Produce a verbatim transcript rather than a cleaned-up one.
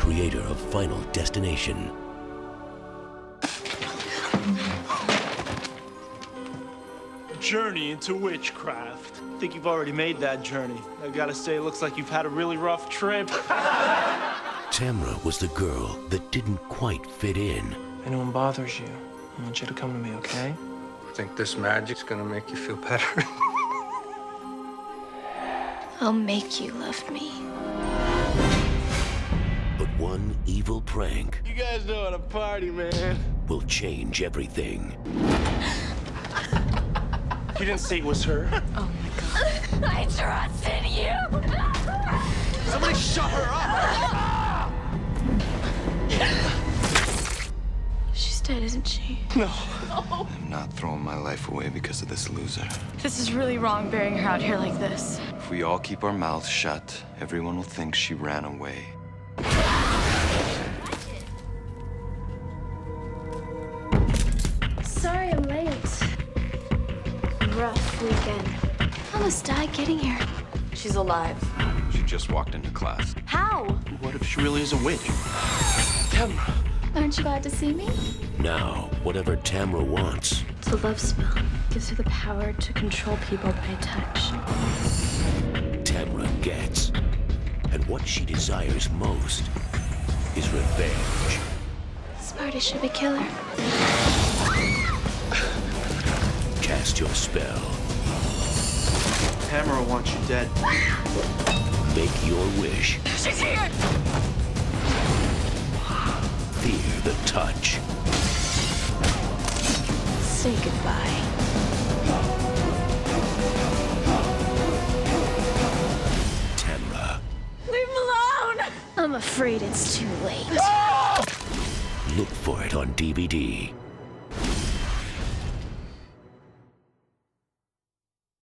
creator of Final Destination. Journey into witchcraft. I think you've already made that journey. I gotta say, it looks like you've had a really rough trip. Tamra was the girl that didn't quite fit in. If anyone bothers you, I want you to come to me, okay? Think this magic's gonna make you feel better? I'll make you love me. But one evil prank You guys know how to party, man. will change everything. You didn't say it was her. Oh my God. I trusted you. Somebody shut her up. She's dead, isn't she? No. I'm not throwing my life away because of this loser. This is really wrong, burying her out here like this. If we all keep our mouths shut, everyone will think she ran away. Sorry I'm late. Rough weekend. How was Di getting here? She's alive. She just walked into class. How? What if she really is a witch? Tamra. Aren't you glad to see me? Now, whatever Tamra wants, It's a love spell. Gives her the power to control people by touch. Tamra gets. And what she desires most is revenge. Smarty should be killer. Cast your spell. Tamara wants you dead. Make your wish. She's here! Fear the touch. Say goodbye. Tamra. Leave him alone! I'm afraid it's too late. Look for it on D V D.